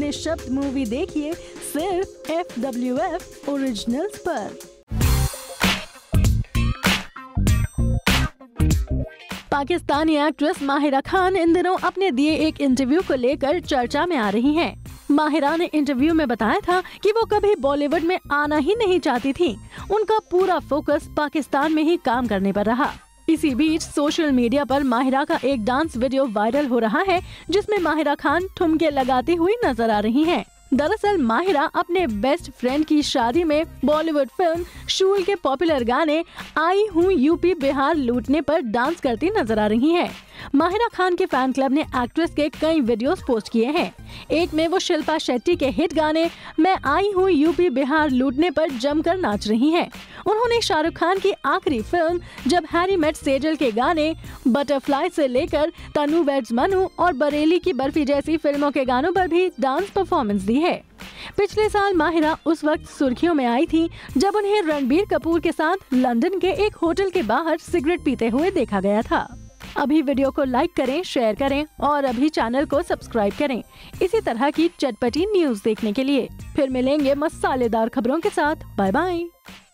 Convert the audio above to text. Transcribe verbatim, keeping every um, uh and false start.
निशब्द मूवी देखिए सिर्फ एफ डब्ल्यू एफ ओरिजिनल्स पर। पाकिस्तानी एक्ट्रेस माहिरा खान इन दिनों अपने दिए एक इंटरव्यू को लेकर चर्चा में आ रही हैं। माहिरा ने इंटरव्यू में बताया था कि वो कभी बॉलीवुड में आना ही नहीं चाहती थी। उनका पूरा फोकस पाकिस्तान में ही काम करने पर रहा। इसी बीच सोशल मीडिया पर माहिरा का एक डांस वीडियो वायरल हो रहा है, जिसमें माहिरा खान ठुमके लगाती हुई नजर आ रही हैं। दरअसल माहिरा अपने बेस्ट फ्रेंड की शादी में बॉलीवुड फिल्म शूल के पॉपुलर गाने आई हूँ यूपी बिहार लूटने पर डांस करती नजर आ रही हैं। माहिरा खान के फैन क्लब ने एक्ट्रेस के कई वीडियोस पोस्ट किए हैं। एक में वो शिल्पा शेट्टी के हिट गाने मैं आई हूँ यूपी बिहार लूटने पर जमकर नाच रही हैं। उन्होंने शाहरुख खान की आखिरी फिल्म जब हैरी मेट सेजल के गाने बटरफ्लाई से लेकर तनु वेड्स मनु और बरेली की बर्फी जैसी फिल्मों के गानों पर भी डांस परफॉर्मेंस दी है। पिछले साल माहिरा उस वक्त सुर्खियों में आई थी जब उन्हें रणबीर कपूर के साथ लंदन के एक होटल के बाहर सिगरेट पीते हुए देखा गया था। अभी वीडियो को लाइक करें, शेयर करें और अभी चैनल को सब्सक्राइब करें इसी तरह की चटपटी न्यूज देखने के लिए। फिर मिलेंगे मसालेदार खबरों के साथ। Bye bye.